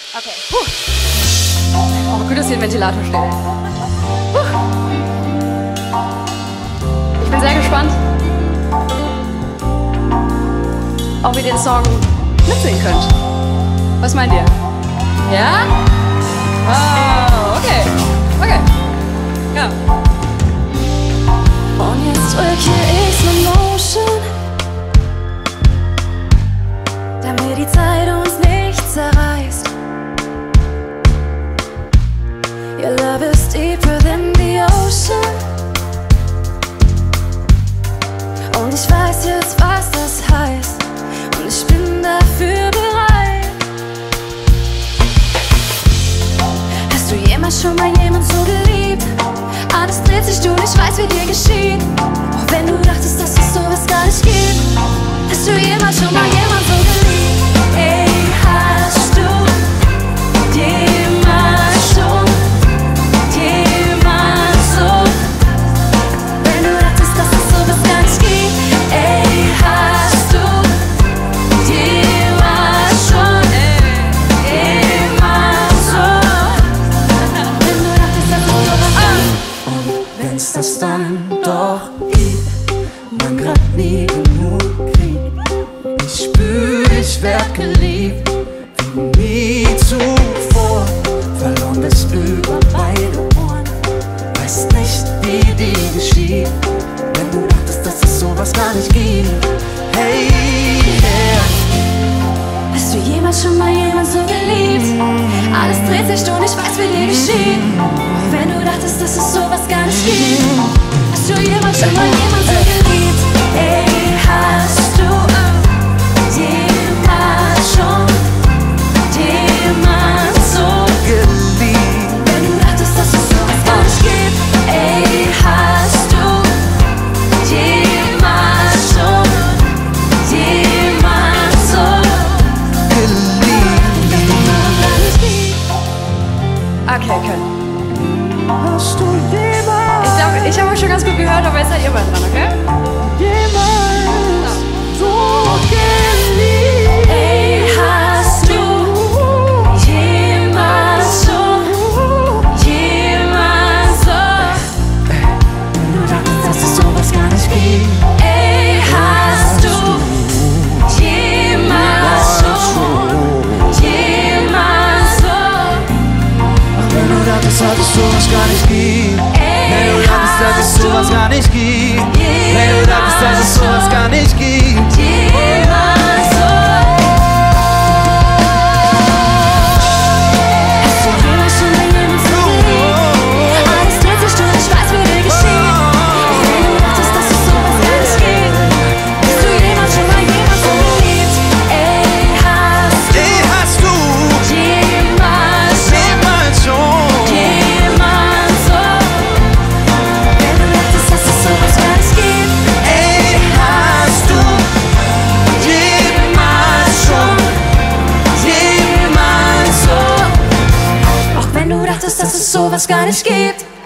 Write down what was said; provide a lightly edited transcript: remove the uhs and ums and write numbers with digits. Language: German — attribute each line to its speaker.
Speaker 1: Okay. Oh, gut, dass hier ein Ventilator steht. Ich bin sehr gespannt, ob ihr den Song mitsingen könnt. Was meint ihr? Ja? Oh, okay. Okay. Ja.
Speaker 2: Und jetzt drücke ich Slow Motion, damit die Zeit uns nicht zerreißt. Your love is deeper than the ocean. Und ich weiß jetzt, was das heißt. Und ich bin dafür bereit. Hast du jemals schon mal jemand so geliebt? Alles dreht sich, du nicht weißt, wie dir geschieht. Auch wenn du dachtest, dass es sowas gar nicht gibt. Hast du jemals schon mal jemand so geliebt? Ey, hast du jemals schon jemand so? Wenn du dachtest, dass es sowas gar nicht gibt. Ey, hast du jemals schon jemand so? Wenn du dachtest, dass es sowas gar nicht gibt. Und wenn's das dann doch gibt, man grad nie genug kriegt. Ich spür, ich werd geliebt, wie nie zuvor. Verloren bis über beide Ohren, weißt nicht, wie dir geschieht. Wenn du dachtest, dass es sowas gar nicht gibt. Hey, yeah. Hast du jemals schon mal jemand so geliebt? Alles dreht sich, du nicht weißt, wie dir geschieht. Wenn du dachtest, dass es sowas gar nicht gibt. Hast du jemals schon mal jemand so geliebt? Ey, hast du jemals schon jemand so geliebt? Wenn du dachtest, dass es sowas gar nicht gibt. Ey, hast du jemals schon jemand so geliebt? Wenn du noch gar nicht gibt.
Speaker 1: Okay, okay.
Speaker 2: Hast du jemals?
Speaker 1: Ich habe euch schon ganz gut gehört, aber jetzt seid ihr mal dran, okay?
Speaker 2: Jemals so geliebt? Ey, hast du jemals schon jemand so? Wenn du dachtest, dass es sowas gar nicht gibt. Ey, hast du jemals schon jemand so?
Speaker 3: Ach, wenn du dachtest, dass es sowas gar nicht gibt. Wenn du dachtest, dass es sowas gar nicht gibt. Wenn du dachtest, dass es sowas gar nicht gibt.
Speaker 2: Jemand so. Hast du jemals schon mal jemand so geliebt? Alles dreht sich, du nicht weißt, wie dir geschieht. Auch wenn du dachtest, dass es sowas gar nicht gibt. Hast du jemals schon mal jemand so geliebt? Ey, hast du
Speaker 3: Hast du
Speaker 2: jemals
Speaker 3: jemals schon?
Speaker 2: jemand so? Wenn du dachtest, dass es sowas gar nicht gibt.
Speaker 3: Ey, hast du jemals schon
Speaker 2: Jemand so. Auch wenn du dachtest, dass es sowas gar nicht gibt.